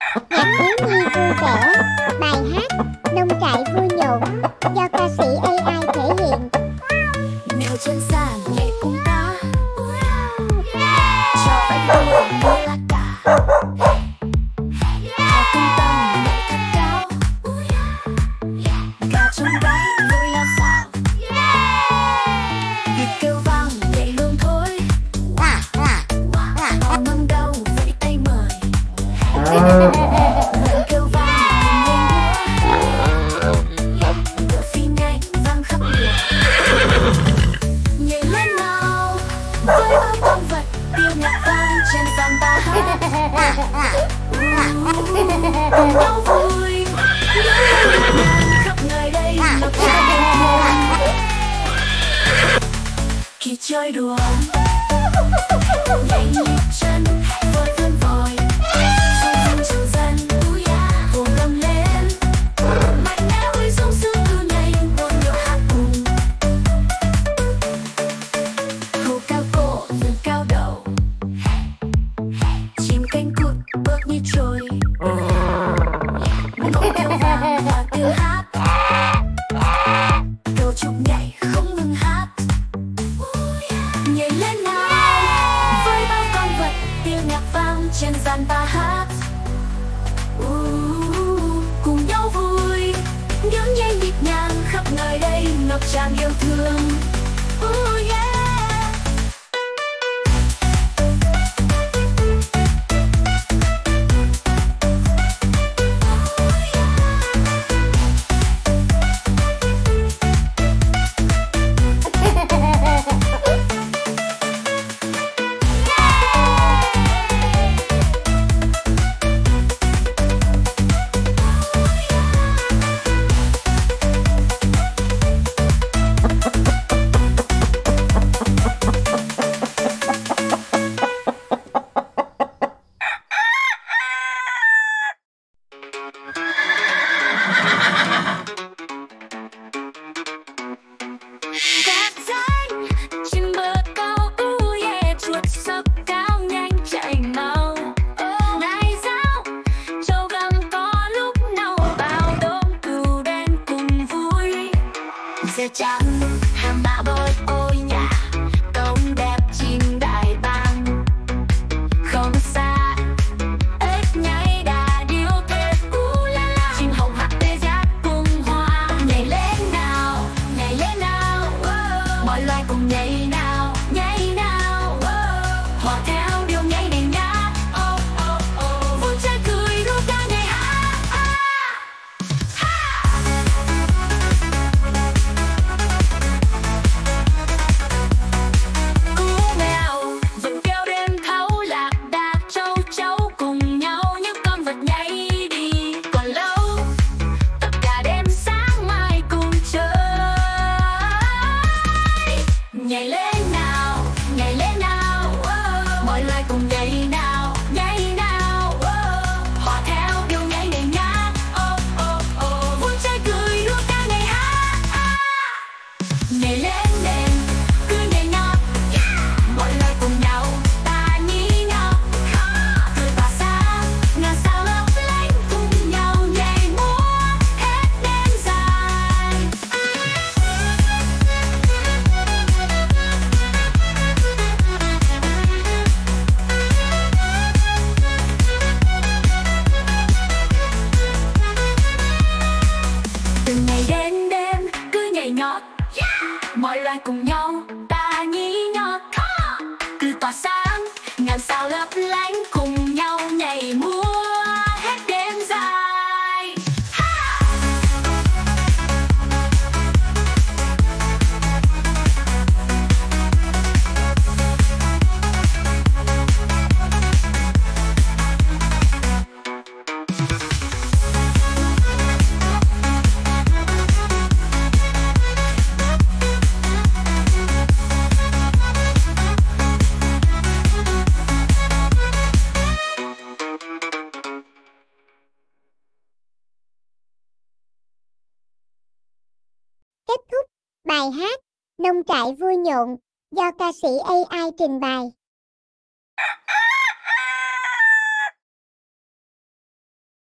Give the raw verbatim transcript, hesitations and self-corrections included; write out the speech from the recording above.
Nhạc thiếu nhi vui vẻ. Bài hát Nông trại vui nhộn do ca sĩ a i thể hiện. Mèo chân sàn nhảy cùng ta, cho phải vui như là cả. Họ tung tăng nhảy thật cao, gà trong gáy vui là sao. Vịt kêu vang nhảy luôn thôi, họ ngẩng đầu vẫy tay mời. Lợn kêu vang cùng nhanh múa, ngựa phi nhanh vang khắp đường. Nhảy lên nào với bao con vật, tiếng nhạc vang trên sàn ta hát. Cùng nhau vui khắp nơi đây ngập tràn yêu thương. Khi chơi đùa nhảy nhịp chân vơi vươn vòi, rung rung trầu dân vùng gầm lên. Mạnh mẽ ơi giống sư cứ nhảy đôi điệu hát cùng. Hươu cao cổ vươn cao đầu, chim cánh cụt bước như trôi. Ngỗng kêu vang và tiếng hát, gấu trúc nhảy không ngừng hát. Nhảy lên nào với bao con vật, tiếng nhạc vang trên sàn ta hát. Uh, cùng nhau vui những nhảy nhịp nhàng khắp nơi đây ngập tràn yêu thương. Uh, yeah. Vạt xanh trên bờ cao, uh, yeah. Chuột sập cao nhanh chạy mau. Nài dao trâu gắng có lúc nào bao đốm cừu đen cùng vui. Dê trắng hàng mã bơi ôi nhà, công đẹp chim đại bàng. Không xa ếch nhảy đà điệu thề, uh, la la. Chim hồng hạc tê giác cùng hoa. Nhảy lên nào, nhảy lên nào, mọi loài cùng nhảy nào, nhảy nào, hòa theo điệu nhảy này nhá. Oh, oh, oh. Vui chơi cười ru ca nhảy hát. Cú mèo vẫn kêu đêm thấu, lạc đà châu chấu cùng nhau những con vật nhảy đi. Còn lâu tất cả đêm sáng mai cùng chơi. Nhảy lên nào, nhảy lên nào, oh. Mọi loài cùng nhảy nào, nhảy nào, oh. Hòa theo điệu nhảy này nhá. Oh, oh, oh. Vui chơi cười đua ca ngày hát. Nhảy lên đền cứ nhảy nhót, mọi loài cùng nhau ta nhí nhót. Cười tỏa sáng ngàn sao lấp lánh, cùng nhau nhảy múa hết đêm dài. Từ ngày đến đêm cứ nhảy nhót, mọi loài cùng nhau ta nhí nhót. Cứ tỏa sáng ngàn sao lấp lánh, cùng nhau nhảy múa hết đêm dài. Kết thúc bài hát Nông trại vui nhộn do ca sĩ a i trình bày.